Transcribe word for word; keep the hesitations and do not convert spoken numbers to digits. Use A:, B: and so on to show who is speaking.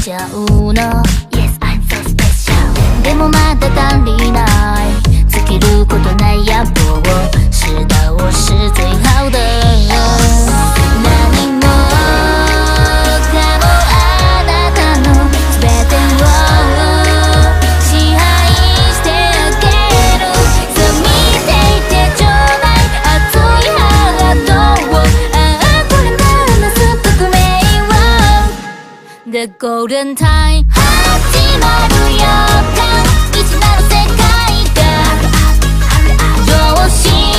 A: ちゃうの Yes, I'm so special でもまだ足りない尽きることない野望舌をし最好的何もかもあなたの全てを支配してあげるそう見ていてちょうだい熱いハートをああこれならなす革命を The Golden Time 始まるよ未知なる世界がどうし